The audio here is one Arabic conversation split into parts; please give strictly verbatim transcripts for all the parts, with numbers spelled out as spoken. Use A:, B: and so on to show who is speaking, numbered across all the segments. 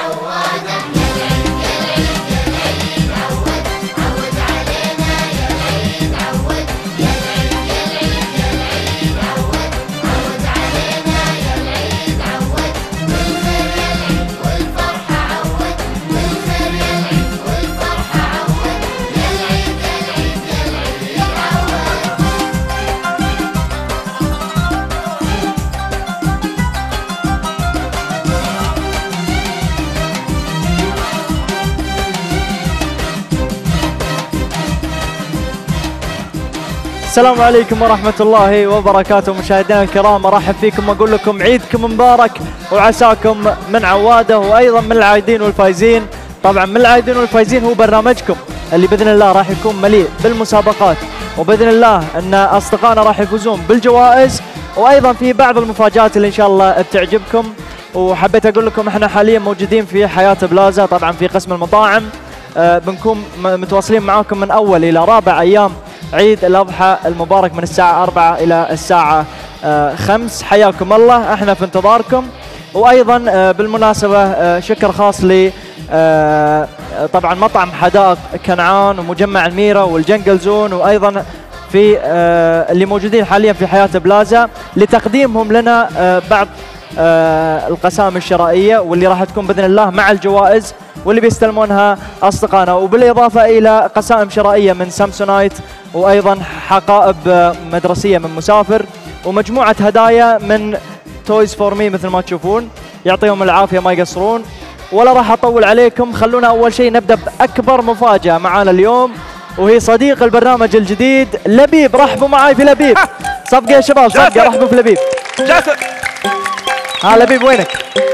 A: السلام عليكم ورحمة الله وبركاته مشاهدينا الكرام، ارحب فيكم واقول لكم عيدكم مبارك وعساكم من عواده، وايضا من العايدين والفايزين. طبعا من العايدين والفايزين هو برنامجكم اللي باذن الله راح يكون مليء بالمسابقات، وباذن الله ان اصدقائنا راح يفوزون بالجوائز، وايضا في بعض المفاجات اللي ان شاء الله بتعجبكم. وحبيت اقول لكم احنا حاليا موجودين في حياة بلازا، طبعا في قسم المطاعم. آه بنكون متواصلين معاكم من اول الى رابع ايام عيد الأضحى المبارك من الساعة أربعة إلى الساعة آه خمس. حياكم الله، احنا في انتظاركم. وأيضا آه بالمناسبة آه شكر خاص ل آه طبعا مطعم حدائق كنعان ومجمع الميرة والجنجل زون، وأيضا في آه اللي موجودين حاليا في حياة بلازا لتقديمهم لنا آه بعض آه القسائم الشرائية، واللي راح تكون بإذن الله مع الجوائز واللي بيستلمونها أصدقائنا، وبالإضافة إلى قسائم شرائية من سامسونايت، وأيضا حقائب مدرسية من مسافر، ومجموعة هدايا من تويز فور مي مثل ما تشوفون. يعطيهم العافية ما يقصرون. ولا راح أطول عليكم، خلونا أول شيء نبدأ بأكبر مفاجأة معانا اليوم، وهي صديق البرنامج الجديد لبيب. رحبوا معاي في لبيب. صفقة يا شباب، صفقة، رحبوا في لبيب.
B: جاسر،
A: ها لبيب وينك؟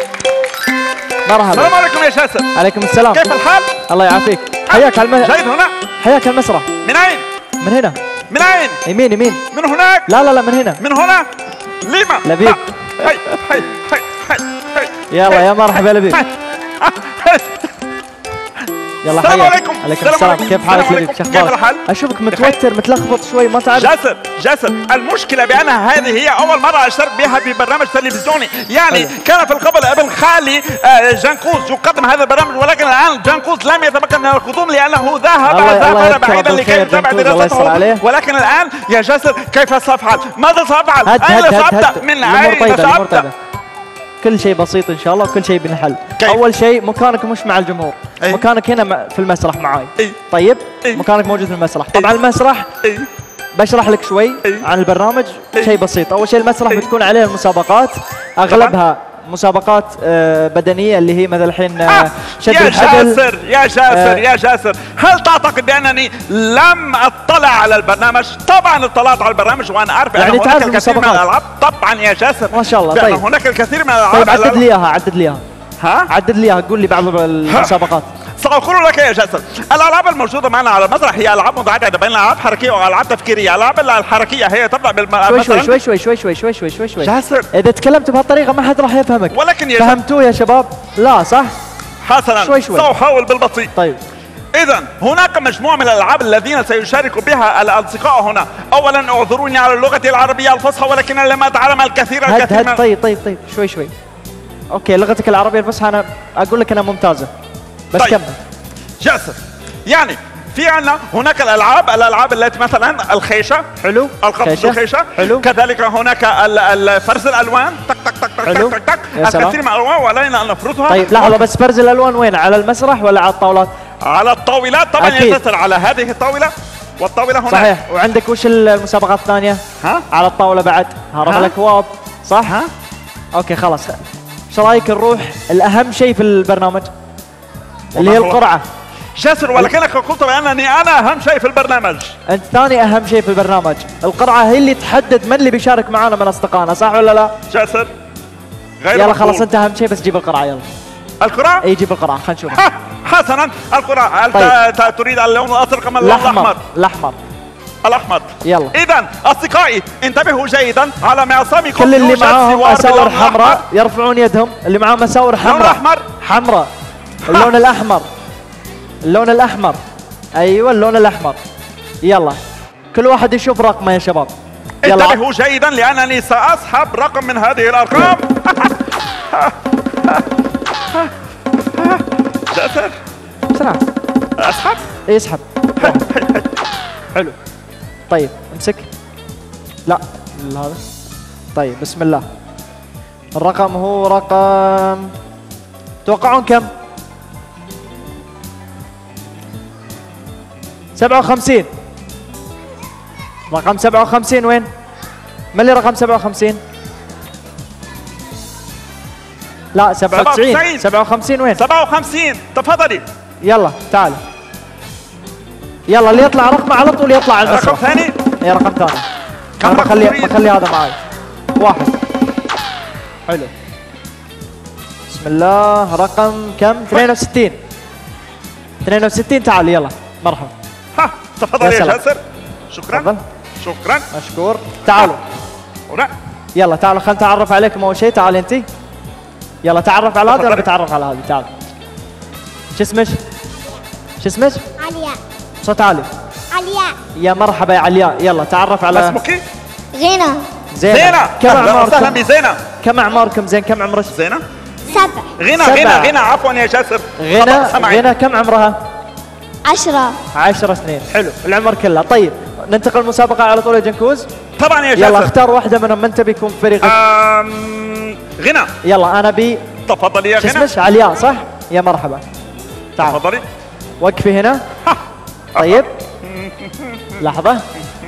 A: مرحبا.
B: السلام عليكم يا جاسر.
A: عليكم السلام.
B: كيف الحال؟
A: الله يعافيك. حياك على الم...
B: جيد هنا.
A: حياك المسرح.
B: من أين؟
A: من هنا.
B: من أين؟
A: يمين يمين.
B: من هناك؟
A: لا لا لا من هنا.
B: من هنا؟ لما؟
A: لبيب.
B: هاي هاي هاي هاي هاي.
A: يلا يا مرحبا يا لبيب. يلا
B: السلام
A: حياك.
B: عليكم.
A: عليكم السلام. كيف حالك لبيب؟ شو
B: كيف الحال؟
A: اشوفك متوتر متلخبط شوي، ما تعرف.
B: جاسر جاسر المشكلة بأن هذه هي أول مرة أشترك بها في برنامج تلفزيوني، يعني
A: أيوة.
B: كان في القبل ابن خالي جانكوز يقدم هذا البرنامج، ولكن الآن جانكوز لم يتمكن من القدوم لأنه ذهب ذهب بعيدا لكي يتابع دراسته. ولكن الآن يا جاسر كيف سأفعل؟ ماذا سأفعل؟ أين سأبدأ؟ من أين سأبدأ؟
A: كل شيء بسيط ان شاء الله، وكل شيء بنحل.
B: كيف؟
A: اول شيء مكانك مش مع الجمهور.
B: أي؟
A: مكانك هنا في المسرح معاي.
B: أي؟
A: طيب
B: أي؟
A: مكانك موجود في المسرح. طبعا المسرح
B: أي؟
A: بشرح لك شوي
B: أي؟
A: عن البرنامج.
B: أي؟
A: شيء بسيط. اول شيء المسرح
B: أي؟
A: بتكون عليه المسابقات، اغلبها مسابقات آه بدنيه، اللي هي مثل الحين آه شد
B: يا
A: الحبل.
B: جاسر يا جاسر
A: آه
B: يا جاسر، هل تعتقد بأنني لم أطلع على البرنامج؟ طبعا اطلعت على البرنامج وأنا أعرف
A: يعني
B: أن هناك
A: تعرف
B: الكثير من
A: المسابقات.
B: الألعاب. طبعا يا جاسر
A: ما شاء الله.
B: بأن
A: طيب
B: هناك الكثير من الألعاب.
A: طيب عدد لي اياها، عدد لي اياها.
B: ها؟
A: عدد لي اياها، قول لي بعض المسابقات.
B: سأقول لك يا جاسر، الألعاب الموجودة معنا على المسرح هي ألعاب متعددة بين ألعاب حركية وألعاب تفكيرية. الألعاب الحركية هي تبدأ بالم...
A: شوي شوي شوي شوي شوي شوي شوي شوي شوي شوي.
B: جاسر
A: اذا تكلمت بهالطريقه ما حد راح يفهمك.
B: ولكن يا جاسر
A: فهمتوه يا شباب؟ لا صح؟
B: حسنا
A: شوي شوي.
B: سأحاول بالبطيء.
A: طيب
B: إذا هناك مجموعة من الألعاب الذين سيشارك بها الأصدقاء هنا. أولا اعذروني على اللغة العربية الفصحى، ولكن لم أتعلم الكثير
A: هد
B: الكثير
A: هد
B: من...
A: طيب طيب طيب شوي شوي. اوكي لغتك العربية الفصحى انا اقول لك انها ممتازة، بس
B: طيب.
A: كمل.
B: جاسر يعني في عندنا هناك الألعاب الألعاب التي مثلا الخيشة،
A: حلو.
B: القفز بالخيشة،
A: حلو.
B: كذلك هناك ال- ال- فرز الألوان، تك تك تك تك
A: حلو.
B: تك تك
A: يا سلام.
B: الكثير من الألوان وعلينا أن نفرضها.
A: طيب لحظة بس، فرز الالوان وين؟ على المسرح ولا على الطاولات؟
B: على الطاولات طبعا.
A: أكيد.
B: ينتصر على هذه الطاولة والطاولة هنا.
A: صحيح. وعندك وش المسابقات الثانية؟
B: ها؟
A: على الطاولة بعد هرب
B: ها؟
A: الاكواب، صح؟
B: ها؟
A: اوكي خلاص. ايش رايك نروح الاهم شيء في البرنامج اللي هي
B: وما هو؟
A: القرعة.
B: جاسر ولكنك قلت بأنني أنا أهم شيء في البرنامج.
A: انت ثاني اهم شيء في البرنامج. القرعة هي اللي تحدد من اللي بيشارك معانا من اصدقائنا، صح ولا لا؟
B: جاسر غير
A: يلا
B: مقبول.
A: خلاص انت اهم شيء، بس جيب القرعة يلا.
B: الكرة؟
A: اي جيب القرعة خلينا نشوفها.
B: ها، حسنا الكرة. هل
A: طيب.
B: ت- تريد اللون الأزرق أم اللون
A: الاحمر
B: الأحمر؟
A: الاحمر
B: الأحمر.
A: يلا.
B: إذا أصدقائي انتبهوا جيدا على معصمكم.
A: كل اللي
B: يوجد
A: معاهم
B: سوار
A: مساور
B: باللون
A: حمراء
B: الأحمر.
A: يرفعون يدهم. اللي معاهم مساور حمراء.
B: أحمر.
A: حمراء. اللون الاحمر. اللون الاحمر. ايوه اللون الاحمر. يلا كل واحد يشوف رقمه يا شباب. يلا
B: انتبهوا جيدا لأنني سأسحب رقم من هذه الأرقام. جاسر
A: بسرعة.
B: اسحب؟
A: اي اسحب. حلو. طيب امسك. لا هذا. طيب بسم الله. الرقم هو رقم، توقعون كم؟ سبعة وخمسين. رقم سبعة وخمسين وين؟ من اللي رقم سبعة وخمسين؟ لا سبعة وتسعين. سبعة وخمسين وين؟
B: سبعة وخمسين تفضلي.
A: يلا تعال. يلا اللي يطلع رقمه على طول يطلع على المسرح.
B: رقم ثاني؟
A: اي رقم ثاني.
B: كم رقم
A: بخلي
B: تريد؟
A: بخلي هذا معي. واحد. حلو. بسم الله. رقم كم؟ اثنين وستين. اثنين وستين. تعال يلا مرحبا.
B: ها تفضل يا, يا جاسر. شكرا.
A: تفضل.
B: شكرا.
A: مشكور. تعالوا.
B: هنا.
A: يلا تعالوا خلينا نتعرف عليكم اول شيء. تعال انت. يلا تعرف على هذا وانا بتعرف على هذه. تعال. شو اسمك؟ شو اسمك؟
C: علياء.
A: صوت عالي.
C: علياء.
A: يا مرحبا يا علياء. يلا تعرف على
B: اسمك؟
C: غنى.
A: زينة.
B: زينة.
A: كم
B: اعماركم؟
A: اعماركم؟
B: بزينة.
A: كم اعماركم؟ زين كم عمرك؟
B: زينة؟
C: سبع.
B: غنى
A: سبع.
B: غنى غنى عفوا يا جاسر.
A: غنى غنى كم عمرها؟
C: عشرة.
A: عشر سنين. حلو العمر كله. طيب ننتقل المسابقة على طول يا جنكوز.
B: طبعا يا جاسر.
A: يلا اختار واحدة منهم. من تبي يكون فريقك؟
B: أم... غنى.
A: يلا انا بي.
B: تفضلي يا
A: شو
B: غنى.
A: اسمك؟ علياء صح؟ يا مرحبا. تعال.
B: تفضلي.
A: وقفي هنا. طيب لحظة.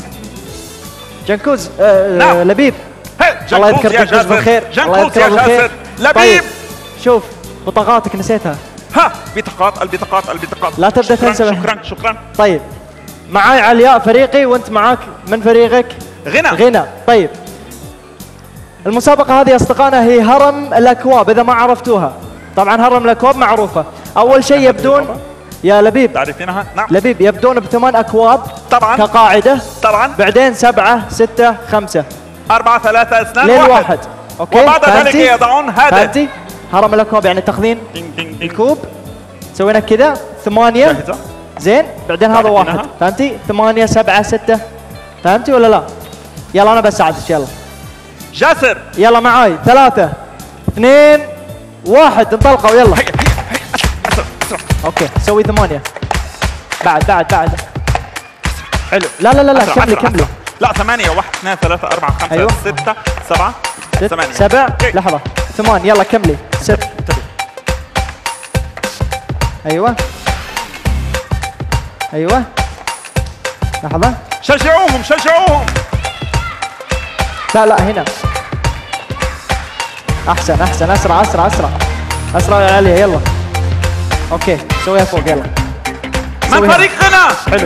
A: جنكوز. آه
B: نعم.
A: لبيب. الله يذكر جنكوز بالخير. الله
B: جنكوز يا جاسر. لبيب.
A: طيب. شوف بطاقاتك نسيتها.
B: ها بطاقات البطاقات البطاقات.
A: لا تبدأ تنسى.
B: شكرا شكرا.
A: طيب معاي علياء فريقي وانت معاك من فريقك؟
B: غنى.
A: غنى. طيب المسابقة هذه يا أصدقائنا هي هرم الأكواب. إذا ما عرفتوها طبعا هرم الأكواب معروفة. أول شيء يبدون يا لبيب.
B: تعرفينها؟ نعم.
A: لبيب يبدون بثمان أكواب
B: طبعا
A: كقاعدة.
B: طبعا.
A: بعدين سبعة ستة خمسة
B: أربعة ثلاثة اثنان
A: لين
B: واحد.
A: واحد. أوكي.
B: وبعد ذلك يضعون هذا.
A: فهمتي؟ هرم الأكواب يعني تاخذين الكوب سوينا كذا ثمانية.
B: جاهزة.
A: زين بعدين هذا واحد.
B: تعرفينها؟
A: فهمتي؟ ثمانية سبعة ستة. فهمتي ولا لا؟ يلا أنا بساعدك. يلا
B: جاسر.
A: يلا معاي. ثلاثة اثنين واحد. انطلقوا يلا.
B: هيا هيا أسرع أسرع.
A: اوكي سوي ثمانية. بعد بعد بعد. حلو. لا لا لا لا
B: أسرع
A: كملي
B: أسرع
A: كملي.
B: أسرع. لا ثمانية واحد اثنين ثلاثة أربعة خمسة
A: أيوة.
B: ستة سبعة
A: ست
B: ثمانية
A: سبع.
B: أوكي.
A: لحظة. ثمان. يلا كملي. ست. ايوه ايوه. لحظة.
B: شجعوهم شجعوهم.
A: لا لا هنا. احسن احسن. اسرع اسرع اسرع اسرع يا علي. يلا اوكي سويها فوق. يلا
B: من
A: سويها.
B: فريق غنى.
A: حلو.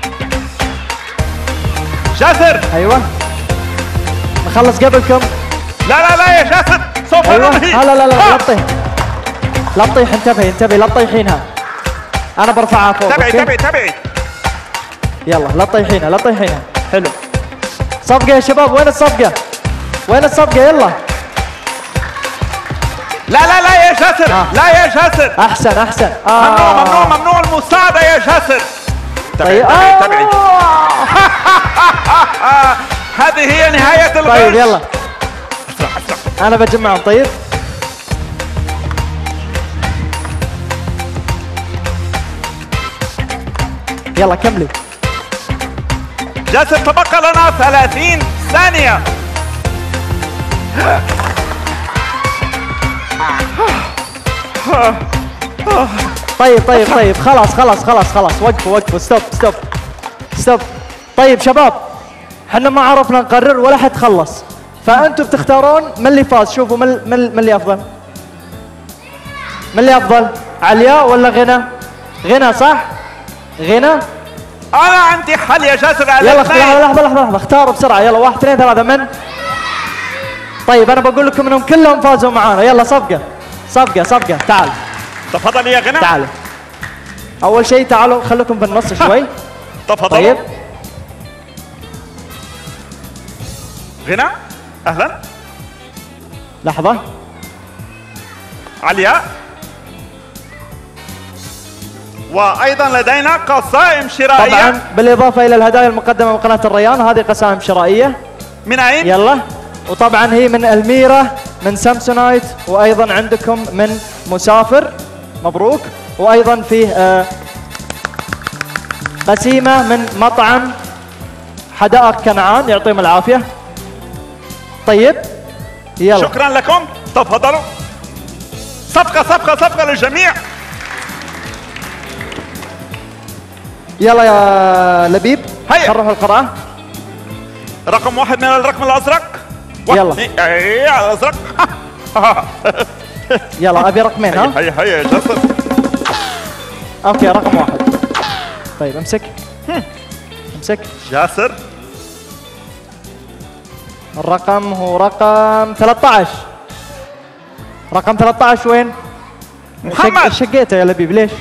B: جاسر.
A: ايوه نخلص قبلكم.
B: لا لا لا يا جاسر سوف
A: ايوه.
B: ننهي.
A: لا لا لا لا
B: آه.
A: لا تطيح. لا تطيح. انتبهي انتبهي لا تطيحينها. انا برفعها فوق.
B: تبعي
A: أوكي؟
B: تبعي تبعي.
A: يلا لا تطيحينها لا تطيحينها. حلو. صفقة يا شباب. وين الصفقة؟ وين الصفقة؟ يلا.
B: لا لا لا يا جاسر.
A: آه.
B: لا يا جاسر.
A: احسن احسن. آه.
B: ممنوع ممنوع ممنوع المساعدة يا جاسر. تبعي
A: طيب.
B: تبعي
A: آه.
B: تبعي. هذه هي نهاية الغش.
A: طيب يلا
B: أسرع أسرع.
A: انا بجمعهم. طيب يلا كملي.
B: جاسر تبقى لنا ثلاثين ثانية.
A: طيب طيب طيب خلاص خلاص خلاص خلاص. وقفوا وقفوا. ستوب ستوب ستوب. طيب شباب احنا ما عرفنا نقرر ولا حد خلص. فانتم بتختارون من اللي فاز. شوفوا من من من اللي افضل. من اللي افضل؟ علياء ولا غنى؟ غنى صح؟ غنى.
B: أنا عندي حل يا جاسر على
A: يلا
B: الاثنين.
A: لحظة لحظة لحظة لحظة. اختاروا بسرعة. يلا واحد اثنين ثلاثة. من؟ طيب أنا بقول لكم إنهم كلهم فازوا معانا. يلا صفقة صفقة صفقة. تعال
B: تفضل يا غنى.
A: تعالوا. أول شيء تعالوا خليكم بالنص شوي.
B: تفضل.
A: طيب
B: غنى أهلا.
A: لحظة.
B: علياء. وأيضا لدينا قصائم شرائية.
A: طبعا بالإضافة إلى الهدايا المقدمة من قناة الريان. هذه قسائم شرائية.
B: من أين؟
A: يلا. وطبعا هي من الميرا من سامسونايت. وأيضا عندكم من مسافر. مبروك. وايضا فيه آه قسيمه من مطعم حدائق كنعان، يعطيهم العافيه. طيب يلا
B: شكرا لكم، تفضلوا. صفقه صفقه صفقه للجميع.
A: يلا يا لبيب
B: هيا
A: نروح القراءه.
B: رقم واحد من الرقم الازرق.
A: يلا
B: ايه على الازرق.
A: يلا ابي رقمين. ها
B: هيا هيا يا جاسر.
A: اوكي رقم واحد. طيب امسك امسك
B: جاسر.
A: الرقم هو رقم ثلاثة عشر. رقم ثلاثة عشر وين؟
B: محمد.
A: شقيته يا لبيب ليش؟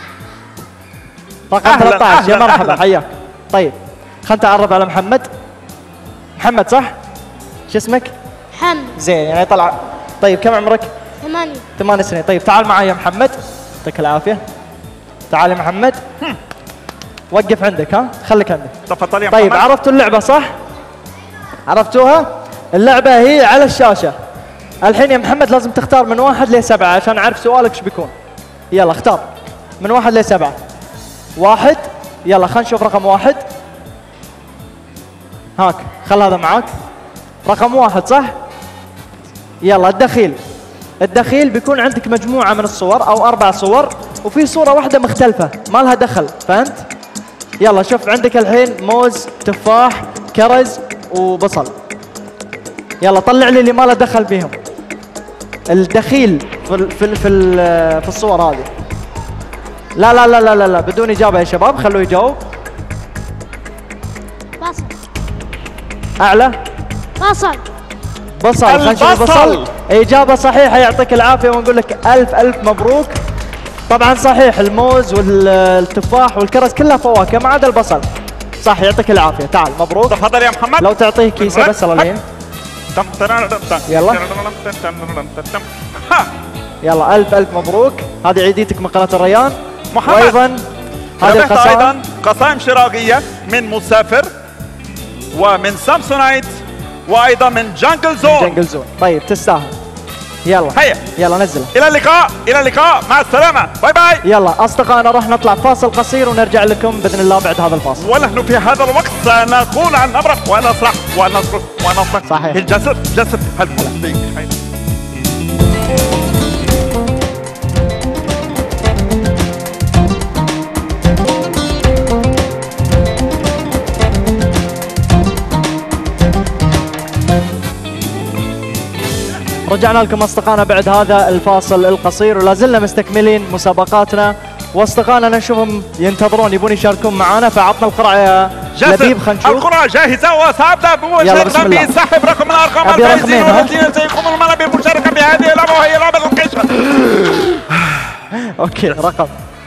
A: رقم
B: أهلاً
A: ثلاثة عشر. يا
B: أهلاً
A: مرحبا
B: أهلاً.
A: حياك. طيب خلنا نتعرف على محمد. محمد صح؟ شو اسمك؟
C: حمد.
A: زين يعني طلع. طيب كم عمرك؟
C: ثمانية.
A: ثمان سنين. طيب تعال معي يا محمد، يعطيك العافية. تعال يا محمد. وقف عندك. ها خليك عندك.
B: تفضل يا
A: طيب
B: محمد.
A: عرفتوا اللعبة صح؟ عرفتوها؟ اللعبة هي على الشاشة. الحين يا محمد لازم تختار من واحد لسبعة عشان أعرف سؤالك شو بيكون. يلا اختار من واحد لسبعة. واحد. يلا خلينا نشوف رقم واحد. هاك خل هذا معاك. رقم واحد صح؟ يلا الدخيل. الدخيل بيكون عندك مجموعة من الصور أو أربع صور وفي صورة واحدة مختلفة ما لها دخل، فهمت؟ يلا شوف عندك الحين موز، تفاح، كرز وبصل. يلا طلع لي اللي ما له دخل بيهم. الدخيل في ال في ال في, ال في الصور هذه. لا لا لا لا لا, لا. بدون إجابة يا شباب، خلوه يجاوب.
C: بصل.
A: أعلى.
C: بصل.
A: بصل. خلينا نشوف البصل. إجابة صحيحة، يعطيك العافية ونقول لك ألف ألف مبروك. طبعا صحيح الموز والتفاح والكرز كلها فواكه ما عدا البصل. صح يعطيك العافية. تعال مبروك.
B: تفضل يا محمد.
A: لو تعطيه كيسة بس الحين. يلا يلا ألف ألف مبروك. هذه عيديتك من قناة الريان.
B: محمد.
A: وأيضا هذه القصائم
B: ايضا قصائم شراغية من مسافر ومن سامسونايت وايضا من جانجل زون.
A: جنجل زون. طيب تستاهل. يلا
B: هيا
A: يلا نزل.
B: الى اللقاء الى اللقاء مع السلامة، باي باي.
A: يلا اصدقائنا راح نطلع فاصل قصير ونرجع لكم باذن الله بعد هذا الفاصل.
B: ونحن في هذا الوقت سنقول عن نمرق ونصرخ ونصرخ ونصرخ.
A: صحيح.
B: الجسر جسر هل بيك حين.
A: رجعنا لكم اصدقائنا بعد هذا الفاصل القصير ولا زلنا مستكملين مسابقاتنا، واصدقائنا نشوفهم ينتظرون يبون يشاركون معنا، فعطنا القرعه يا لبيب. خلينا نشوف.
B: القرعه جاهزه وسابدا بمشاركه بسحب رقم من الارقام الفائزين والذين سيقومون معنا بالمشاركه بهذه اللعبه وهي لعبه القشره.
A: اوكي رقم.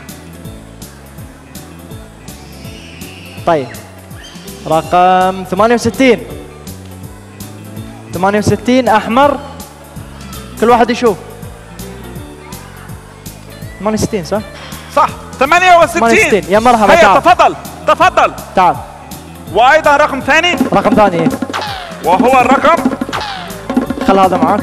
A: طيب رقم ثمانية وستين. ثمانية وستين احمر. كل واحد يشوف. ثمانية وستين صح؟
B: صح ثمانية وستين.
A: ثمانية وستين. يا مرحبا.
B: هيا
A: تعال
B: تفضل تفضل
A: تعال.
B: وايضا رقم ثاني.
A: رقم ثاني
B: وهو الرقم.
A: خل هذا معاك.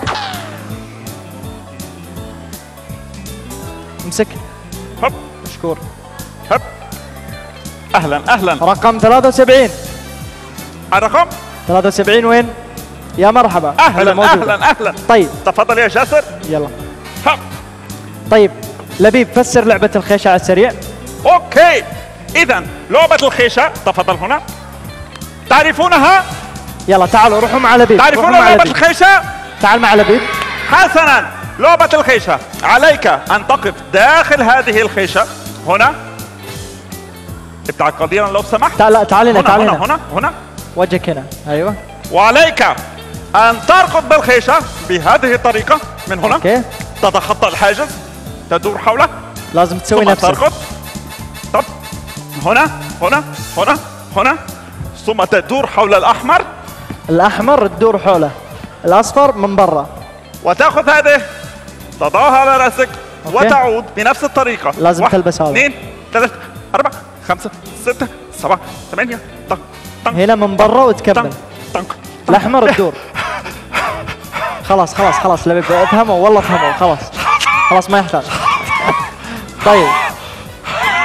A: امسك.
B: هب
A: مشكور.
B: هب اهلا اهلا.
A: رقم ثلاثة وسبعين.
B: الرقم
A: ثلاثة وسبعين وين؟ يا مرحبا.
B: اهلا اهلا اهلا.
A: طيب
B: تفضل يا جاسر.
A: يلا.
B: هب.
A: طيب لبيب فسر لعبة الخيشة على السريع.
B: اوكي اذا لعبة الخيشة تفضل هنا. تعرفونها؟
A: يلا تعالوا روحوا مع لبيب.
B: تعرفون لعبة الخيشة؟
A: تعال مع لبيب.
B: حسنا، لعبة الخيشة عليك ان تقف داخل هذه الخيشة هنا. ابتعد قليلا لو سمحت.
A: تعال تعال هنا تعال
B: هنا
A: هنا
B: هنا هنا
A: وجهك هنا. ايوه.
B: وعليك ان تركض بالخيشة بهذه الطريقة من هنا.
A: اوكي.
B: تتخطى الحاجز، تدور حوله،
A: لازم تسوي
B: ثم
A: نفسك.
B: تركض. طب هنا هنا هنا هنا ثم تدور حول الاحمر.
A: الاحمر تدور حوله، الاصفر من برا.
B: وتاخذ هذه تضعها على راسك.
A: أوكي.
B: وتعود بنفس الطريقة.
A: لازم
B: واحد،
A: تلبس هذا.
B: اثنين ثلاثة أربعة خمسة ستة سبعة ثمانية. طق طق
A: هنا من برا وتكمل.
B: طق طق.
A: الاحمر تدور. خلاص خلاص خلاص لبيب افهموا والله افهموا خلاص خلاص ما يحتاج. طيب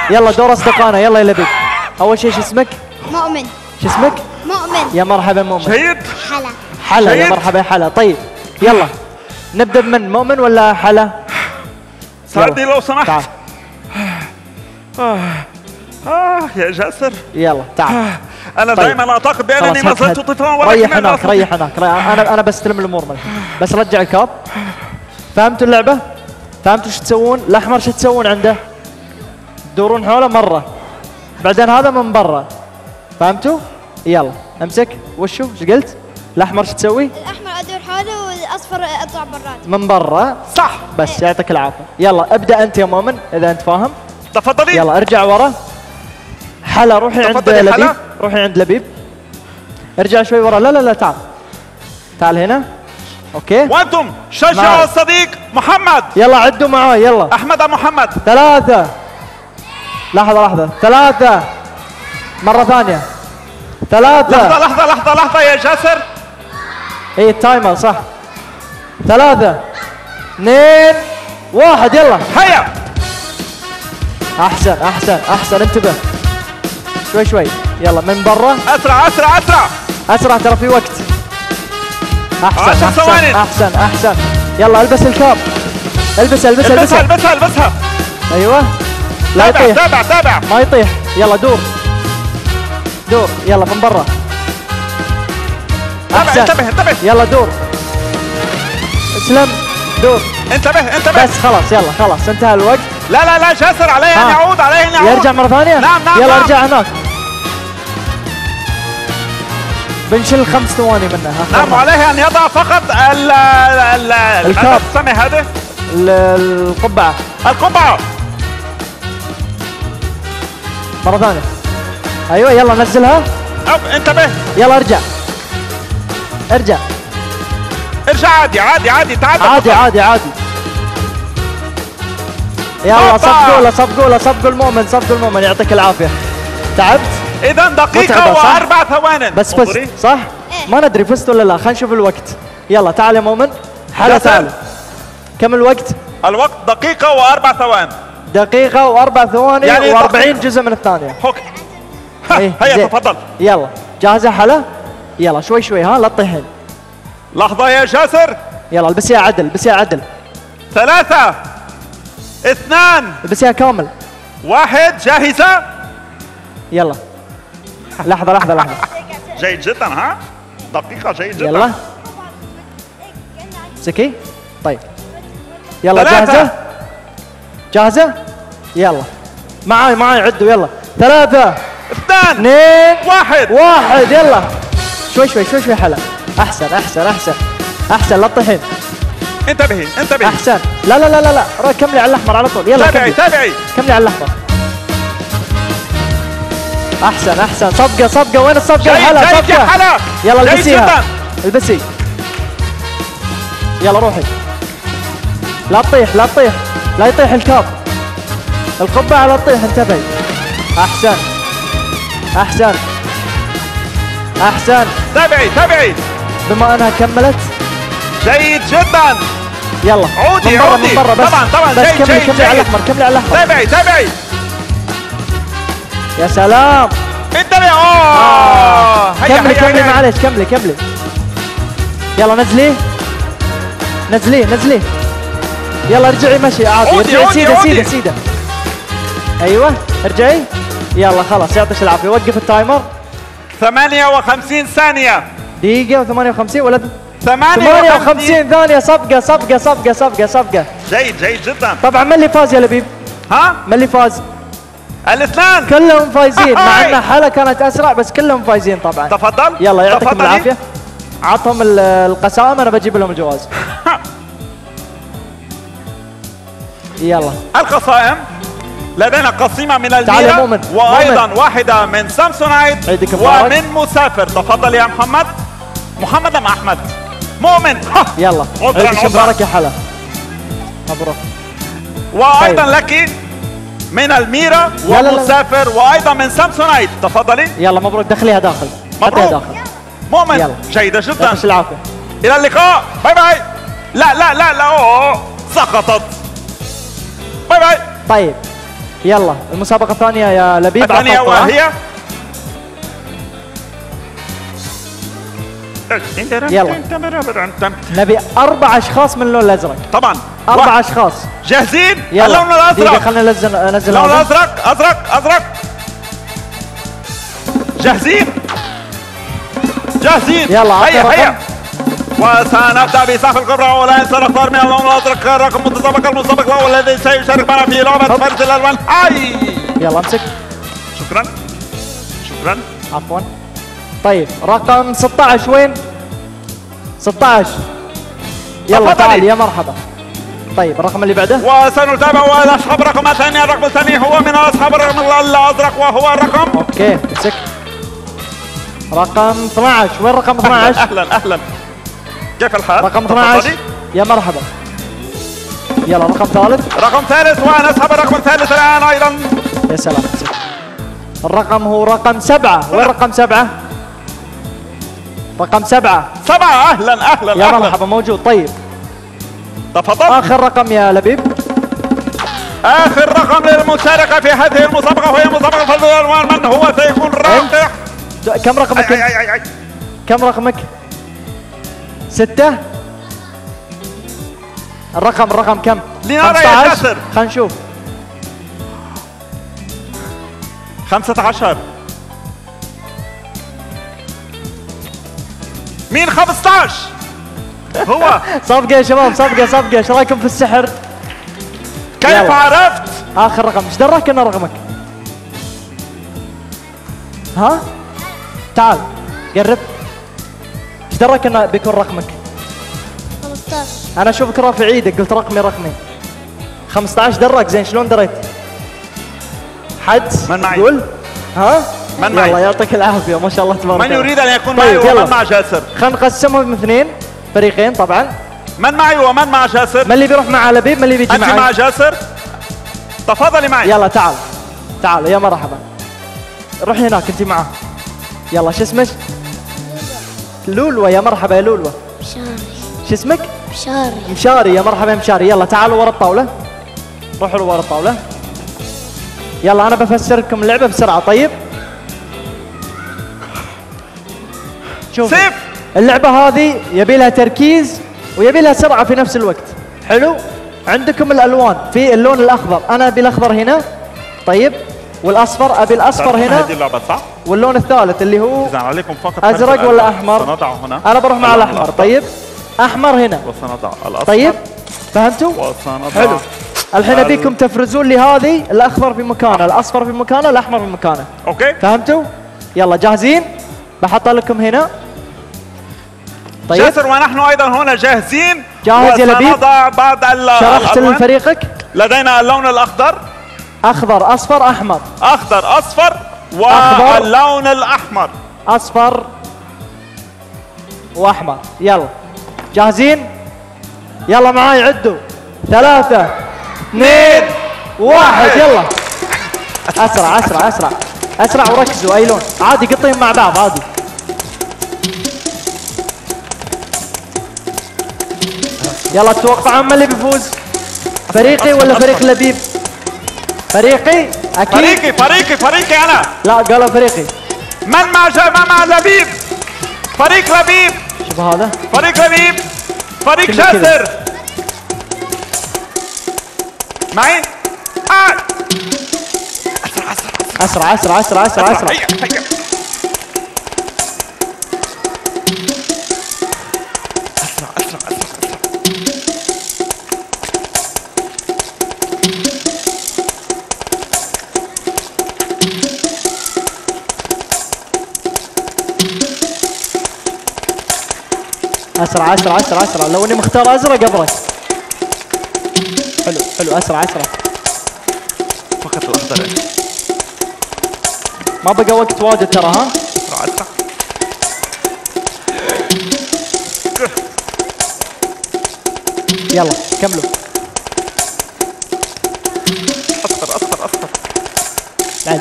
A: يلا دور اصدقائنا، يلا يا لبيب. اول شيء شو اسمك؟
C: مؤمن.
A: شو اسمك؟
C: مؤمن.
A: يا مرحبا مؤمن.
B: جيد.
C: حلا.
A: حلا، يا
B: جيد.
A: مرحبا حلا. طيب يلا نبدا بمن، مؤمن ولا حلا؟
B: ساعدني لو سمحت.
A: تعال.
B: آه. آه يا جاسر.
A: يلا تعال.
B: أنا
A: طيب.
B: دائما أعتقد بأنني ما
A: خلاص،
B: زلت
A: هد-
B: طفلا
A: هد.
B: ولكن
A: ريح
B: لا
A: هناك،
B: أستطيع.
A: ريح هناك، ريح. انا انا بستلم الامور من الحين. بس رجع الكاب. فهمتوا اللعبه؟ فهمتوا شو تسوون؟ الاحمر شو تسوون عنده؟ تدورون حوله مره، بعدين هذا من برا. فهمتوا؟ يلا امسك. وشو؟ ايش قلت؟ الاحمر شو تسوي؟
C: الأحمر أدور حوله والأصفر أطلع برات.
A: من برا.
B: صح.
A: بس يعطيك العافيه. يلا ابدا انت يا مؤمن اذا انت فاهم.
B: تفضلي.
A: يلا ارجع ورا. حلا روحي عند
B: تفضلي
A: لبيب.
B: حلا.
A: روحي عند لبيب. ارجع شوي ورا. لا لا لا تعال. تعال هنا. اوكي.
B: وأنتم شجعوا
A: معي.
B: الصديق محمد.
A: يلا عدوا معاي يلا.
B: أحمد محمد.
A: ثلاثة. لحظة لحظة. ثلاثة. مرة ثانية. ثلاثة.
B: لحظة لحظة لحظة لحظة يا جاسر.
A: اي التايمر صح. ثلاثة. اثنين. واحد يلا.
B: هيا.
A: احسن احسن احسن انتبه. شوي شوي. يلا من برا.
B: أسرع أسرع أسرع.
A: اسرع ترى في وقت. احسن
B: عشر
A: احسن
B: ثواني.
A: احسن احسن. يلا البس الكاب. البس البس
B: البسها
A: البسها.
B: البسها البسها.
A: ايوه. لا
B: تابع
A: يطيح.
B: تابع تابع.
A: ما يطيح. يلا دور. دور يلا من برا.
B: تابع
A: احسن.
B: انتبه انتبه.
A: يلا دور. اسلم. دور.
B: انتبه انتبه.
A: بس خلاص يلا خلاص انتهى الوقت.
B: لا لا لا جاسر عليه أن
A: ها.
B: يعود عليه أن يعود.
A: يرجع مرة ثانية؟
B: نعم نعم
A: يلا
B: نعم.
A: ارجع هناك. بنشيل خمس ثواني منه. ها،
B: نعم
A: خلاص.
B: عليه أن يضع فقط ال ال
A: الكاب.
B: ماذا تسمي هذه؟
A: ال- القبعة.
B: القبعة.
A: مرة ثانية. ايوه يلا نزلها.
B: أوب انتبه.
A: يلا ارجع. ارجع.
B: ارجع عادي عادي عادي تعال.
A: عادي عادي عادي. يلا
B: هوبا.
A: صفقوا له صفقوا له صفقوا المؤمن صفقوا المؤمن يعطيك العافية. تعبت؟
B: إذا دقيقة
A: متعبة، صح؟
B: وأربع ثوان.
A: بس
B: انظري.
A: فزت صح؟ ما ندري فزت ولا لا. خلينا نشوف الوقت. يلا تعال يا مؤمن. حلا
B: جاسر.
A: تعال. كم الوقت؟
B: الوقت دقيقة وأربع ثوان.
A: دقيقة وأربع ثواني
B: يعني
A: وأربعين
B: دقيقة.
A: جزء من الثانية.
B: هوك. ها،
A: إيه،
B: هيا
A: زين.
B: تفضل.
A: يلا جاهزة حلا؟ يلا شوي شوي ها لا تطيحين.
B: لحظة يا جاسر.
A: يلا البسيها عدل البسيها عدل.
B: ثلاثة اثنان
A: البسيها كامل.
B: واحد جاهزة.
A: يلا. لحظة لحظة لحظة.
B: جيد جدا ها. دقيقة جيد جدا.
A: يلا سكي. طيب يلا
B: ثلاثة.
A: جاهزة؟ جاهزة؟ يلا معاي معاي عدوا يلا. ثلاثة
B: اثنان
A: اثنين
B: واحد.
A: واحد يلا. شوي شوي شوي شوي حلا. أحسن أحسن أحسن أحسن لا تطيحين.
B: انتبهي انتبهي.
A: أحسن. لا لا لا لا لا روح كملي على الأحمر على طول. يلا
B: تابعي
A: كملي
B: تابعي.
A: كملي على الأحمر. أحسن أحسن. صفقة صفقة. وين الصفقة
B: جيد
A: حلا؟
B: جيد يا
A: صفقة.
B: حلا.
A: يلا
B: جيد
A: البسيها.
B: جدا.
A: البسي. يلا روحي. لا تطيح لا تطيح. لا يطيح الكاب. القبعة لا تطيح انتبهي. أحسن أحسن أحسن.
B: تابعي تابعي.
A: بما أنها كملت.
B: جيد جدا.
A: يلا
B: عودي
A: من برا
B: عودي.
A: من برا بس.
B: طبعا طبعا
A: بس
B: جيد
A: كملي
B: جيد
A: كملي على
B: جيد.
A: الأحمر كملي على الأحمر.
B: تابعي تابعي.
A: يا سلام.
B: انتبهي. اوه هيا
A: كملي
B: هيا
A: كملي
B: هيا.
A: معلش كملي كملي. يلا نزلي نزلي نزلي. يلا ارجعي مشي عادي.
B: عودي،
A: ارجعي
B: عودي،
A: سيده
B: عودي.
A: سيده سيده. ايوه ارجعي. يلا خلاص يعطيك العافيه. وقف التايمر.
B: ثمانية وخمسين ثانية.
A: دقيقة وثمانية وخمسين ولا
B: ثمانية
A: ثمانية
B: وخمسين.
A: وخمسين ثانية. صفقة صفقة صفقة صفقة صفقة.
B: جيد جيد جدا.
A: طبعا من اللي فاز يا لبيب؟
B: ها
A: من اللي فاز؟
B: الاثنان.
A: كلهم فايزين مع
B: هاي.
A: ان حلا كانت اسرع بس كلهم فايزين طبعا.
B: تفضل.
A: يلا يعطيكم
B: تفضلي.
A: العافية. عطهم ال- القسائم انا بجيب لهم الجواز. يلا
B: القصائم لدينا قسيمة من
A: تعال يا
B: الميرا
A: مؤمن.
B: وأيضا
A: مؤمن.
B: واحدة من سامسونايت
A: عيدك مبارك.
B: ومن مسافر. تفضل يا محمد. محمد أم أحمد؟ مؤمن.
A: يلا
B: عذراً،
A: عيدك
B: عذراً.
A: مبارك يا حلا. مبروك.
B: وأيضا
A: طيب.
B: لك من الميرا
A: لا، لا، لا.
B: ومسافر وأيضا من سامسونايت. تفضلي.
A: يلا مبروك. دخليها داخل. حطيها
B: مبروك.
A: داخل.
B: مؤمن.
A: يلا.
B: جيدة جدا.
A: يعطيك العافية.
B: إلى اللقاء. باي باي. لا لا لا لا أوه. سقطت. باي باي.
A: طيب يلا المسابقة الثانية يا لبيب.
B: الثانية وهي
A: يلا نبي أربع أشخاص من اللون الأزرق.
B: طبعا
A: أربع واحد. أشخاص
B: جاهزين؟
A: يلا
B: اللون الأزرق.
A: خلينا ننزل ننزل
B: اللون الأزرق. أزرق أزرق جاهزين؟ جاهزين.
A: يلا
B: هيا هيا. وسنبدأ بسحب الكرة ولا ينسى الاختار من اللون الأزرق رقم متسابق المسابق الأول الذي سيشارك معنا في لعبة فرز الألوان. هاي
A: يلا امسك.
B: شكرا شكرا.
A: عفوا. طيب رقم ستة عشر وين؟ ستة عشر. يلا تعال يا مرحبا. طيب الرقم اللي بعده.
B: وسنتابع والاصحاب الرقم الثاني. الرقم الثاني هو من اصحاب الرقم الازرق وهو الرقم
A: اوكي امسك. رقم اثني عشر. وين رقم اثني عشر؟
B: اهلا اهلا كيف الحال؟
A: رقم اثني عشر يا مرحبا. يلا رقم ثالث.
B: رقم ثالث ونسحب الرقم الثالث الان ايضا.
A: يا سلام امسك. الرقم هو رقم سبعة. وين رقم سبعة؟ رقم سبعة.
B: سبعة اهلا اهلا
A: يا مرحبا موجود. طيب
B: تفضل.
A: اخر رقم يا لبيب.
B: اخر رقم للمشاركة في هذه المسابقة وهي مسابقة فرز الالوان. من هو سيكون رابح؟
A: كم رقمك؟
B: أي أي أي أي.
A: كم رقمك؟ ستة. الرقم الرقم كم؟
B: لنرى يا جاسر.
A: خلينا نشوف.
B: خمسة عشر. مين خمسة عشر؟ هو
A: صفقة يا شباب صفقة صفقة. ايش رايكم في السحر؟
B: كيف يلا. عرفت؟
A: اخر رقم. ايش دراك انه رقمك؟ ها؟ تعال قرب. ايش دراك انه بيكون رقمك؟
C: خمسة عشر.
A: انا اشوفك رافع ايدك قلت رقمي رقمي. خمسة عشر دراك زين. شلون دريت؟ حد
B: من معي؟
A: قول. ها؟
B: من معي؟
A: يلا يعطيك العافية ما شاء الله تبارك الله.
B: من يريد ان يكون
A: طيب
B: معي ومن مع جاسر؟
A: خلينا نقسمهم اثنين فريقين طبعا.
B: من معي ومن مع جاسر؟
A: من اللي بيروح مع لبيب؟ من اللي بيجي معي؟
B: انت مع جاسر؟ تفضلي معي.
A: يلا تعال تعال يا مرحبا. روحي هناك انت معاه. يلا شو اسمك؟ لولوة. يا مرحبا يا لولوة.
C: مشاري.
A: شو اسمك؟
C: مشاري.
A: مشاري. يا مرحبا يا مشاري. يلا تعالوا ورا الطاولة. روحوا ورا الطاولة. يلا انا بفسر لكم اللعبة بسرعة. طيب شوف
B: سيف.
A: اللعبة هذه يبي لها تركيز ويبي لها سرعة في نفس الوقت. حلو. عندكم الالوان. في اللون الاخضر انا ابي الاخضر هنا. طيب والاصفر ابي الاصفر هنا.
B: هذه اللعبة صح؟
A: واللون الثالث اللي هو
B: إذا عليكم فقط
A: ازرق ولا احمر؟
B: سنضع هنا.
A: انا بروح مع الاحمر. طيب احمر هنا.
B: وسنضع الاصفر.
A: طيب فهمتوا؟
B: وسنضع
A: حلو. الحين ابيكم تفرزون لي هذه. الاخضر في مكانه، الاصفر في مكانه، الاحمر في مكانه.
B: اوكي
A: فهمتوا؟ يلا جاهزين؟ بحط لكم هنا.
B: طيب جاسر ونحن ايضا هنا جاهزين.
A: جاهز يا لبيب؟
B: وسنضع بعض
A: شرحت لفريقك؟
B: لدينا اللون الاخضر.
A: اخضر اصفر احمر.
B: اخضر اصفر واللون الاحمر.
A: اصفر واحمر. يلا جاهزين؟ يلا معاي عدوا. ثلاثة اثنين واحد. يلا اسرع اسرع اسرع اسرع وركزوا. اي لون عادي قطين مع بعض عادي. يلا تتوقعون من اللي بيفوز؟ فريقي ولا فريق لبيب؟ فريقي اكيد.
B: فريقي فريقي فريقي انا.
A: لا قالوا فريقي.
B: من مع جا مع لبيب؟ فريق لبيب.
A: شوف هذا
B: فريق لبيب. فريق جاسر معي. آه.
A: اسرع اسرع اسرع اسرع اسرع.
B: هيا هيا. اسرع اسرع اسرع اسرع.
A: اسرع اسرع اسرع اسرع. لو اني مختار ازرق ابرك. حلو حلو اسرع اسرع.
B: فقط الاخضر.
A: ما بقى وقت واجد ترى. ها
B: اسرع اسرع.
A: يلا كملوا.
B: اصفر اصفر اصفر.
A: عادي.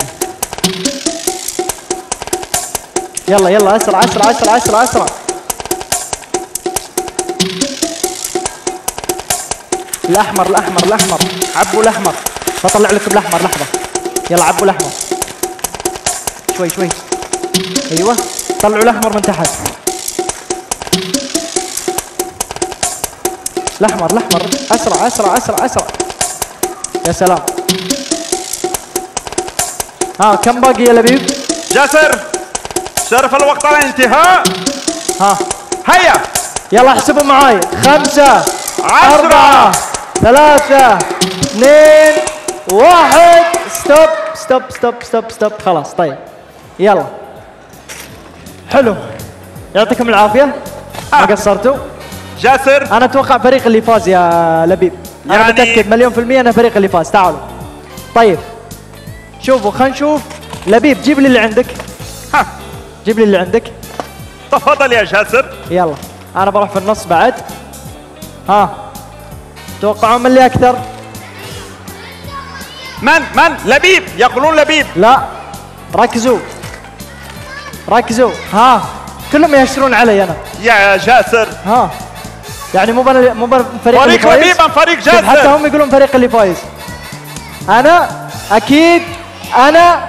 A: يلا يلا اسرع اسرع اسرع اسرع اسرع. الاحمر الاحمر الاحمر. عبوا الاحمر. بطلع لكم الاحمر لحظه. يلا عبوا الاحمر شوي شوي. ايوه طلعوا الاحمر من تحت. الاحمر الاحمر اسرع اسرع اسرع اسرع. يا سلام. ها كم باقي يا لبيب؟
B: جاسر شرف الوقت على الانتهاء.
A: ها
B: هيا
A: يلا احسبوا معاي. خمسة
B: عشرة
A: أربعة ثلاثة اثنين واحد. ستوب ستوب ستوب ستوب ستوب. خلاص طيب يلا حلو. يعطيكم العافية ما قصرتوا.
B: جاسر
A: أنا أتوقع فريق اللي فاز يا لبيب. أنا
B: يعني
A: متأكد مليون في المية أنا فريق اللي فاز. تعالوا طيب شوفوا خلينا نشوف. لبيب جيب لي اللي عندك.
B: ها
A: جيب لي اللي عندك.
B: تفضل يا جاسر.
A: يلا أنا بروح في النص بعد. ها توقعوا من اللي أكثر؟
B: من من لبيب يقولون لبيب.
A: لا ركزوا ركزوا. ها كلهم يهشرون علي أنا.
B: يا جاسر
A: ها يعني مو بنا مو بنا فريق اللي
B: فريق
A: فايز.
B: لبيب ام فريق
A: شوف حتى
B: جاسر.
A: هم يقولون فريق اللي فايز. أنا أكيد أنا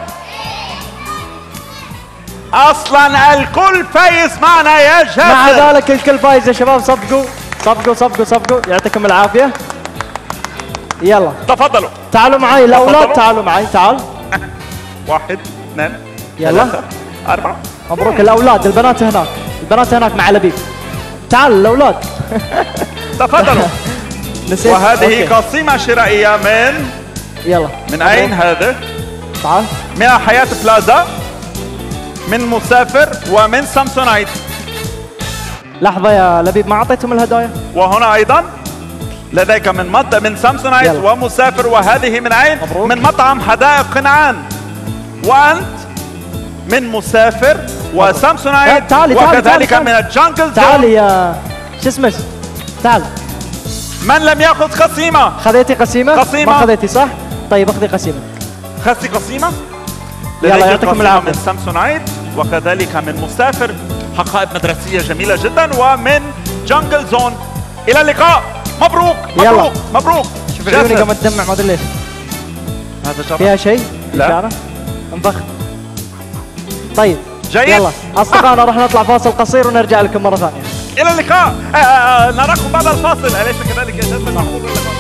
B: اصلا الكل فايز معنا يا جاسر.
A: مع ذلك الكل فايز يا شباب. صفقوا صفقوا صفقوا صفقوا. يعطيكم العافية. يلا
B: تفضلوا.
A: تعالوا معي الأولاد.
B: تفضلوا.
A: تعالوا معي تعال.
B: واحد اثنين
A: يلا.
B: ثلاثة أربعة.
A: مبروك الأولاد. البنات هناك. البنات هناك مع لبيب. تعال الأولاد.
B: تفضلوا.
A: نسيت.
B: وهذه
A: أوكي.
B: قسيمة شرائية من
A: يلا
B: من أين هذا؟
A: تعال.
B: من حياة بلازا، من مسافر، ومن سامسونايت.
A: لحظة يا لبيب ما أعطيتهم الهدايا.
B: وهنا أيضا لديك من مط... من سامسونايت
A: يلا.
B: ومسافر. وهذه من أين؟
A: مبروك.
B: من مطعم حدائق قنعان. وأنت من مسافر وسامسونايت.
A: تعالي تعالي
B: وكذلك
A: تعالي
B: من الجانجل.
A: تعالي يا شو اسمك. تعال.
B: من لم يأخذ قسيمة؟
A: خذيتي قسيمة؟
B: قسيمة.
A: ما خذيتي صح؟ طيب اخذي قسيمة.
B: خذتي قسيمة؟
A: يلا
B: لديك
A: يعطيكم
B: قسيمة
A: العافية.
B: من سامسونايت وكذلك من مسافر. حقائب مدرسية جميلة جدا. ومن جانجل زون. إلى اللقاء. مبروك
A: يلا.
B: مبروك مبروك.
A: شوف عيوني
B: جاسر.
A: قامت تدمع ما ادري ليش.
B: هذا جرب.
A: فيها شيء؟
B: لا.
A: إشارة؟ انفخ. طيب
B: جيد.
A: يلا اصدقائنا راح نطلع فاصل قصير ونرجع لكم مرة ثانية.
B: إلى اللقاء. آه آه نراكم بعد الفاصل. أليس كذلك يا جاسر؟ نقول لكم.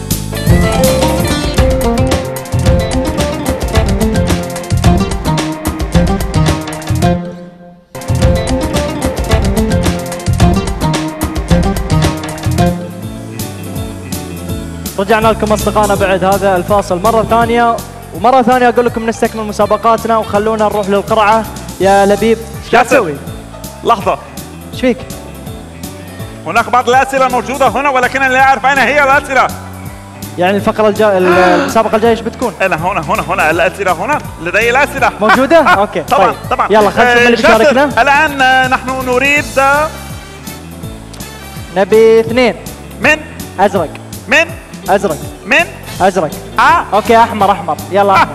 A: رجعنا لكم اصدقائنا بعد هذا الفاصل مرة ثانية. ومرة ثانية اقول لكم نستكمل مسابقاتنا وخلونا نروح للقرعة. يا لبيب ايش قاعد تسوي؟
B: لحظة.
A: ايش فيك؟
B: هناك بعض الأسئلة موجودة هنا ولكن لا أعرف أين هي الأسئلة.
A: يعني الفقرة الجاية المسابقة الجاية ايش بتكون؟
B: أنا هنا هنا هنا الأسئلة هنا. لدي الأسئلة
A: موجودة؟ اوكي
B: طبعا
A: طيب.
B: طبعا.
A: يلا خلينا نشوف من اللي
B: جاسر،
A: بيشاركنا.
B: الآن آه، نحن نريد آه،
A: نبي اثنين.
B: من
A: ازرق
B: من
A: ازرق
B: من
A: ازرق.
B: آه
A: اوكي احمر احمر. يلا احمر.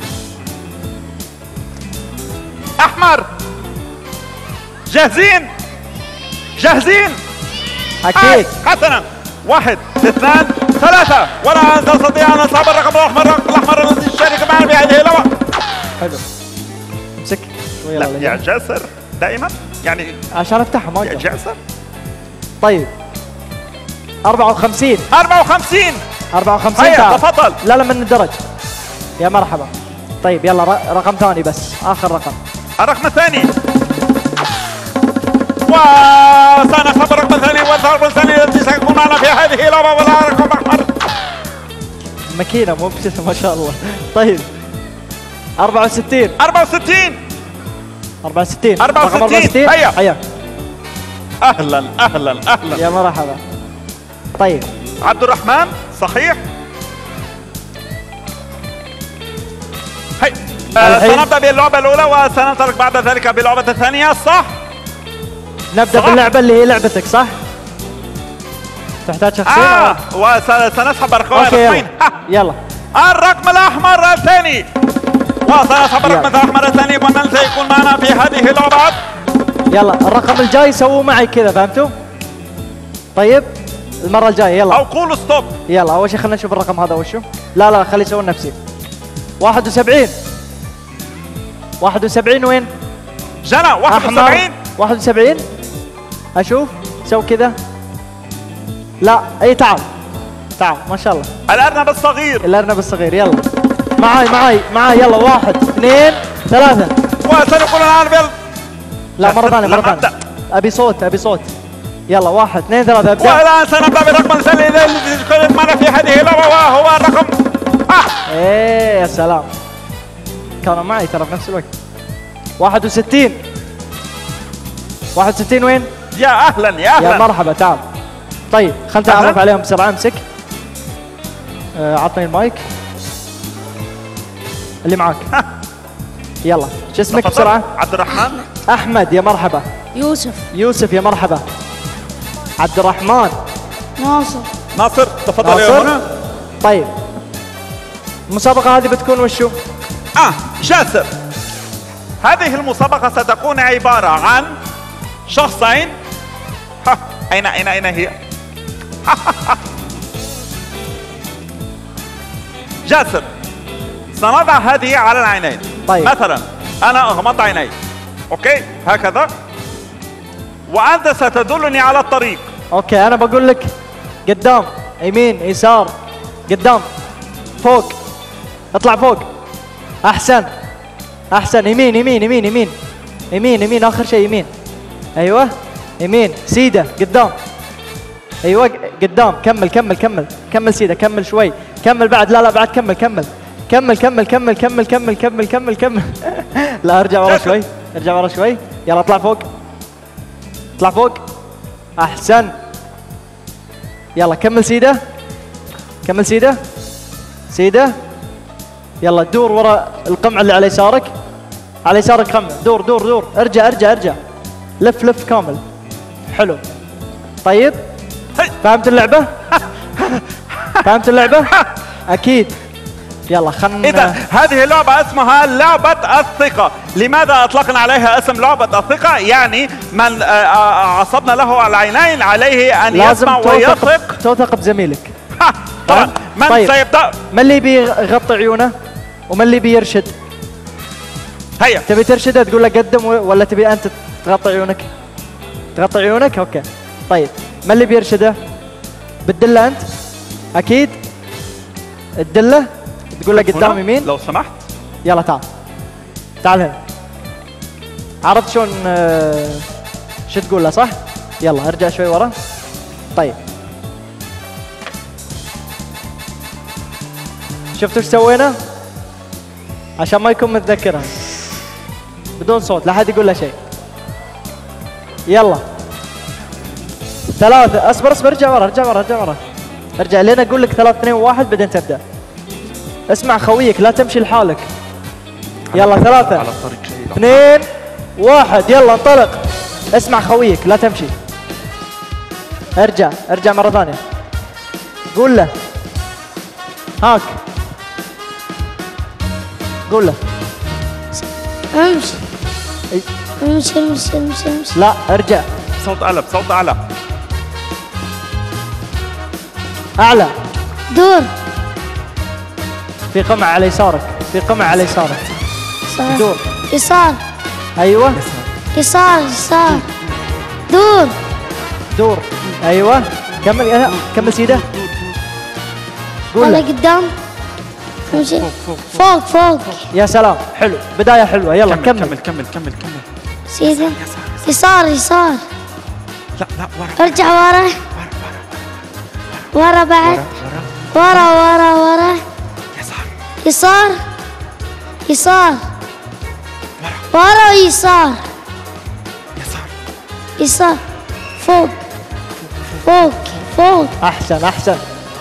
B: أحمر. جاهزين جاهزين.
A: اكيد.
B: آه، حسنا. واحد اثنان ثلاثة. ولا أن تستطيع أن أصحاب الرقم الأحمر. الرقم الأحمر الذي يشارك معنا في هذه اللعبة.
A: حلو. امسك شوي.
B: لا
A: يلا
B: يا
A: يلا.
B: جاسر دائما يعني.
A: عشان افتحها ما
B: يا
A: اقدر.
B: جاسر.
A: طيب أربعة وخمسين.
B: أربعة وخمسين.
A: أربعة وخمسين.
B: هيا
A: تعال.
B: تفضل.
A: لا لا من الدرج. يا مرحبا. طيب يلا ر- رقم ثاني بس اخر رقم.
B: الرقم الثاني. وسنصب الرقم الثاني والرقم الثاني الذي سيكون معنا في هذه اللعبة. ولا رقم أحمر.
A: ماكينة مو بشيء ما شاء الله. طيب أربعة وستين.
B: أربعة وستين.
A: أربعة وستين.
B: أربعة
A: رقم
B: وستين. هيا.
A: هيا.
B: أهلا أهلا أهلا.
A: يا مرحبا. طيب
B: عبد الرحمن صحيح. هي آه
A: الحين.
B: سنبدأ باللعبة الأولى وسننطلق بعد ذلك باللعبة الثانية. صح؟
A: نبدأ
B: صح.
A: باللعبة اللي هي لعبتك صح؟ تحتاج شخصين؟
B: آه وسنسحب الرقمين.
A: اوكي يلا.
B: الرقمين.
A: يلا.
B: الرقم الأحمر الثاني. وسنسحب
A: يلا.
B: الرقم الأحمر الثاني. ومن سيكون معنا في هذه اللعبة؟
A: يلا الرقم الجاي سووا معي كذا فهمتوا؟ طيب المرة الجاية يلا.
B: أو قولوا ستوب.
A: يلا أول شيء خلينا نشوف الرقم هذا وشو؟ لا لا خلي يسوون نفسي. واحد وسبعين. واحد وسبعين وين؟
B: جنى واحد وسبعين.
A: واحد وسبعين. اشوف سوي كذا. لا اي تعال تعال ما شاء الله.
B: الارنب الصغير.
A: الارنب الصغير يلا معاي معاي معاي يلا واحد اثنين ثلاثة.
B: وسنقول الان بال
A: لا مرة ثانية مرة ثانية. ابي صوت ابي صوت. يلا واحد اثنين ثلاثة ابدأ.
B: والان سنبدا بالرقم الثاني الذي معنا في هذه اللعبة وهو الرقم آه.
A: ايه يا سلام. كانوا معي ترى في نفس الوقت. واحد وستين. واحد وستين وين؟
B: يا اهلا يا اهلا.
A: يا مرحبا تعال. طيب خلنا نتعرف عليهم بسرعة. امسك. آه، عطني المايك. اللي معاك. يلا شو اسمك بسرعة؟
B: عبد الرحمن.
A: أحمد يا مرحبا.
C: يوسف.
A: يوسف يا مرحبا. عبد الرحمن.
C: ناصر.
B: ناصر تفضل يا هنا.
A: طيب المسابقة هذه بتكون وشو؟
B: اه جاسر، هذه المسابقة ستكون عبارة عن شخصين. ها أين أين أين هي؟ جاسر، سنضع هذه على العينين.
A: طيب
B: مثلا أنا أغمض عيني، أوكي هكذا، وأنت ستدلني على الطريق.
A: أوكي أنا بقول لك قدام يمين يسار قدام فوق اطلع فوق أحسن أحسن يمين يمين يمين يمين يمين يمين آخر شيء يمين. أيوة يمين سيدة قدام. أيوة قدام كمل كمل كمل كمل سيدة كمل شوي كمل بعد لا لا بعد كمل كمل كمل كمل كمل كمل كمل كمل كمل كمل لا ارجع ورا شوي ارجع ورا شوي. يلا اطلع فوق اطلع فوق أحسن. يلا كمل سيدة كمل سيدة سيدة. يلا دور ورا القمع اللي على يسارك على يسارك قمع. دور دور دور ارجع ارجع ارجع لف لف كامل. حلو. طيب فهمت اللعبة؟ فهمت اللعبة؟ أكيد. يلا خلنا.
B: إذا هذه اللعبة اسمها لعبة الثقة. لماذا أطلقنا عليها اسم لعبة الثقة؟ يعني من عصبنا له العينين عليه أن يسمع ويثق.
A: توثق بزميلك.
B: طبعا. من
A: طيب.
B: سيبدأ؟
A: من اللي بيغطي عيونه ومن اللي بيرشد؟
B: هيا.
A: تبي ترشده تقول له قدم ولا تبي أنت تغطي عيونك؟ تغطي عيونك؟ أوكي. طيب من اللي بيرشده؟ بتدله أنت؟ أكيد. الدله تقول له قدام يمين
B: لو سمحت.
A: يلا تعال تعال هنا. عرفت شلون شو تقول له صح؟ يلا ارجع شوي ورا. طيب شفتوا ايش سوينا؟ عشان ما يكون متذكرها بدون صوت لا حد يقول له شيء. يلا ثلاثة. اصبر اصبر ارجع ورا ارجع ورا ارجع ورا ارجع لين اقول لك ثلاثة اثنين واحد بعدين تبدأ. اسمع خويك لا تمشي لحالك. يلا ثلاثة
B: على الطريق شيء
A: اثنين واحد يلا انطلق. اسمع خويك لا تمشي. ارجع ارجع مرة ثانية. قول له هاك قول له
C: امشي امشي امشي امشي امشي.
A: لا ارجع.
B: صوت أعلى بصوت أعلى.
A: أعلى.
C: دور.
A: في قمع على يسارك في قمع على يسارك.
C: صح.
A: دور.
C: يسار.
A: أيوة
C: يسار يسار. دور.
A: دور. أيوة كمل كمل سيدة. قول
C: ولا
A: له.
C: قدام. امشي فوق فوق.
A: يا سلام حلو بداية حلوة. يلا كمل
B: كمل كمل كمل كمل.
C: سيدة يسار يسار.
B: لا لا ورا.
C: ارجع ورا ورا بعد ورا ورا ورا.
B: يسار
C: يسار يسار ورا ويسار
B: يسار
C: يسار فوق فوق فوق.
A: أحسن أحسن.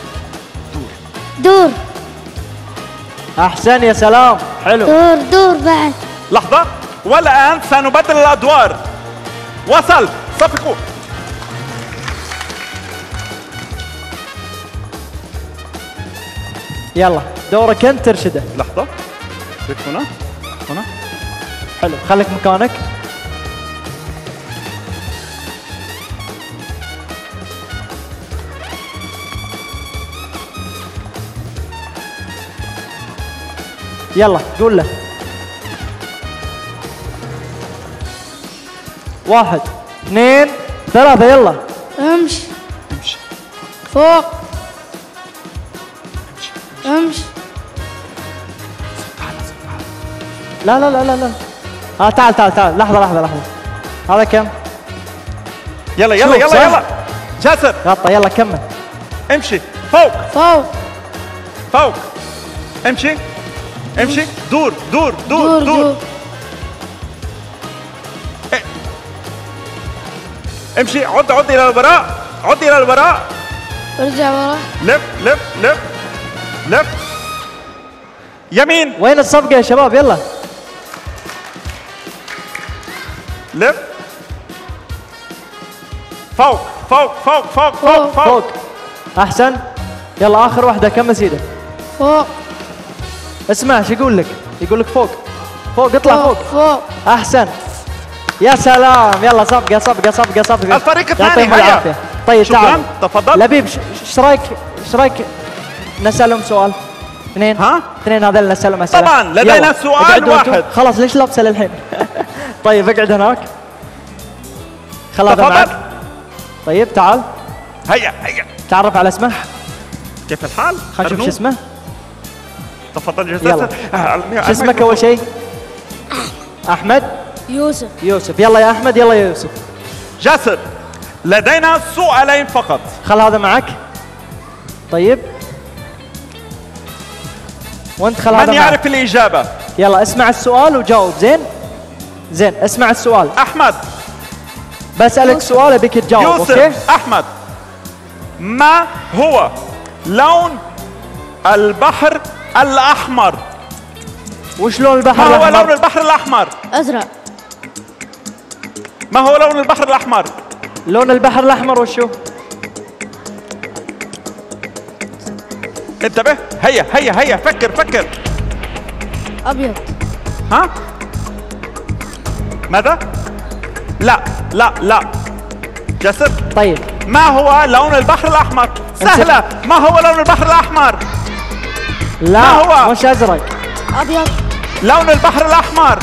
C: دور.
A: أحسن يا سلام حلو.
C: دور دور بعد.
B: لحظة. والآن سنبدل الأدوار. وصل صفقوا.
A: يلا دورك أنت ترشده.
B: لحظة. بيت هنا هنا.
A: حلو خليك مكانك. يلا قول له. واحد اثنين ثلاثة يلا.
C: امشي
B: امشي
C: فوق امشي.
A: لا لا لا لا لا. ها تعال تعال تعال لحظة لحظة لحظة. هذا كم؟
B: يلا يلا
A: شوف،
B: يلا
A: صح؟
B: يلا جاسر
A: غطى يلا كمل.
B: امشي فوق
C: فوق
B: فوق. امشي امشي دور دور دور
C: دور
B: دور
C: دور
B: إيه. امشي عد عد الى الوراء عد الى الوراء.
C: ارجع ورا.
B: لف لف لف لف يمين
A: وين الصفقة يا شباب يلا.
B: لف فوق فوق فوق فوق فوق فوق
A: فوق. احسن. يلا اخر واحدة كمل سيدة.
C: فوق
A: اسمع شو يقول لك؟ يقول لك فوق فوق اطلع فوق.
C: فوق فوق.
A: احسن. يا سلام يلا صفقة صفقة صفقة صفقة.
B: الفريق الثاني
A: يعطيهم
B: هيا.
A: العافية. طيب
B: شكراً،
A: تعال
B: تفضل.
A: لبيب ش- ايش رايك ايش رايك نسألهم سؤال؟ اثنين
B: ها؟
A: اثنين هذول نسألهم اسئلة.
B: طبعاً، لدينا
A: يلا.
B: سؤال
A: اقعدوا انتم.
B: واحد.
A: خلاص ليش لابسه للحين؟ طيب اقعد هناك. خل هذا
B: تفضل.
A: معك. طيب تعال
B: هيا هيا.
A: تعرف على اسمه.
B: كيف الحال؟
A: خلينا نشوف شو
B: أرنو؟
A: اسمه.
B: تفضل
A: يلا.
B: جاسر. آه،
A: شو اسمك اول شيء؟ احمد
C: يوسف
A: يوسف. يلا يا احمد يلا يا يوسف.
B: جاسر لدينا سؤالين فقط.
A: خل هذا معك. طيب وانت خل هذا
B: من
A: معك.
B: يعرف الإجابة؟
A: يلا اسمع السؤال وجاوب. زين زين اسمع السؤال.
B: أحمد
A: بسألك سؤال ابيك تجاوب. اوكي
B: يوسف أحمد ما هو لون البحر الأحمر؟
A: وش لون البحر
B: ما هو
A: الأحمر؟
B: لون البحر الأحمر؟
C: ازرق.
B: ما هو لون البحر الأحمر؟
A: لون البحر الأحمر وشو؟
B: انتبه. هيا هيا هيا فكر فكر.
C: ابيض.
B: ها؟ ماذا؟ لا لا لا جاسر
A: طيب
B: ما هو لون البحر الأحمر؟ سهلة. ما هو لون البحر الأحمر؟
A: لا
B: ما هو؟
A: مش أزرق.
C: ابيض.
B: لون البحر الأحمر.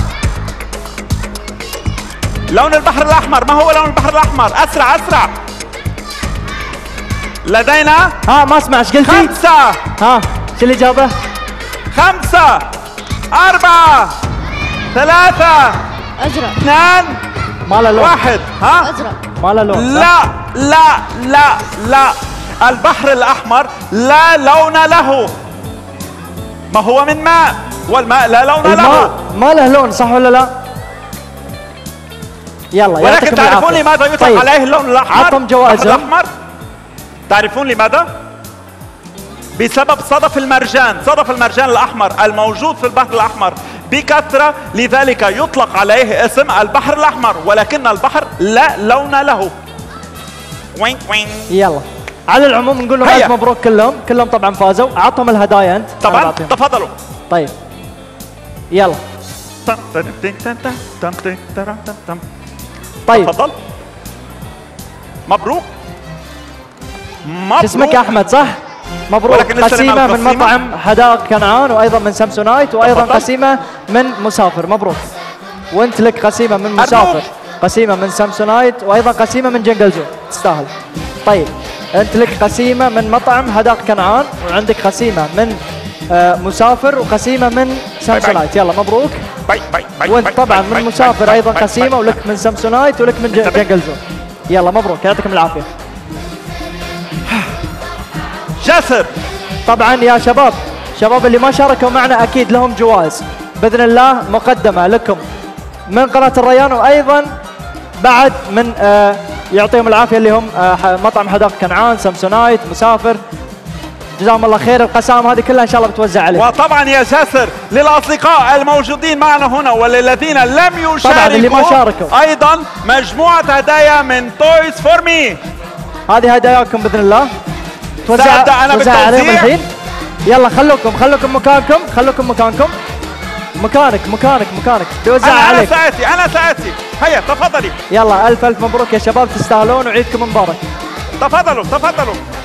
B: لون البحر الأحمر. ما هو لون البحر الأحمر؟ أسرع أسرع. لدينا
A: ها ما اسمع ايش قلتي؟
B: خمسة
A: ها شو الإجابة؟
B: خمسة أربعة ثلاثة
C: ازرق.
B: اثنان
A: ما له لون.
B: واحد. ها؟
C: ازرق.
A: ما له لون. صح؟
B: لا لا لا لا البحر الأحمر لا لون له. ما هو من ماء والماء لا لون له.
A: الماء ما له لون صح ولا لا؟ يلا
B: ولكن
A: يعطيكم
B: تعرفون
A: العافية.
B: لماذا يطلق
A: طيب.
B: عليه اللون الأحمر؟
A: عطهم جوائزهم.
B: البحر الأحمر. تعرفون لماذا؟ بسبب صدف المرجان. صدف المرجان الأحمر الموجود في البحر الأحمر بكثرة، لذلك يطلق عليه اسم البحر الأحمر، ولكن البحر لا لون له. وين وين.
A: يلا على العموم نقول لهم
B: هيا.
A: ألف مبروك كلهم كلهم طبعا فازوا. عطهم الهدايا أنت. أنا
B: طبعا
A: بعطيهم.
B: تفضلوا.
A: طيب يلا
B: تم تم تم تم تم تم تم تم تم.
A: طيب
B: تفضل. مبروك
A: شو
B: مبروك.
A: اسمك أحمد صح؟ مبروك.
B: ولكن نستلم
A: قسيمة من
B: القسيمة.
A: مطعم حدائق كنعان وأيضا من سامسونايت وأيضا
B: تفضل.
A: قسيمة من مسافر. مبروك. وأنت لك قسيمة من مسافر،
B: أرجوك.
A: قسيمة من سامسونايت وأيضا قسيمة من جنجل زون. تستاهل. طيب أنت لك قسيمة من مطعم حدائق كنعان وعندك قسيمة من آه مسافر وقسيمة من سامسونايت. يلا مبروك.
B: باي باي باي.
A: وانت
B: باي
A: طبعا
B: باي
A: من
B: باي
A: مسافر
B: باي
A: ايضا
B: باي
A: قسيمه
B: باي.
A: ولك من سامسونايت ولك من ج-
B: انتبه.
A: جنجل زون. يلا مبروك يعطيكم العافيه.
B: جاسر
A: طبعا يا شباب شباب اللي ما شاركوا معنا اكيد لهم جوائز باذن الله مقدمه لكم من قناه الريان، وايضا بعد من آه يعطيهم العافيه اللي هم آه ح- مطعم حدائق كنعان، سامسونايت، مسافر. جزاهم الله خير. القسائم هذه كلها ان شاء الله بتوزع عليكم.
B: وطبعا يا جاسر للاصدقاء الموجودين معنا هنا وللذين لم يشاركوا
A: طبعاً اللي ما شاركوا.
B: ايضا مجموعه هدايا من تويز فور مي.
A: هذه هداياكم باذن الله توزع
B: سأبدأ أنا
A: توزع عليهم
B: بالتوزيع.
A: الحين. يلا خلوكم خلوكم مكانكم خلوكم مكانكم مكانك مكانك مكانك توزع
B: انا انا
A: عليك.
B: ساتي انا ساتي. هيا تفضلي.
A: يلا الف الف مبروك يا شباب تستاهلون وعيدكم مبارك.
B: تفضلوا تفضلوا.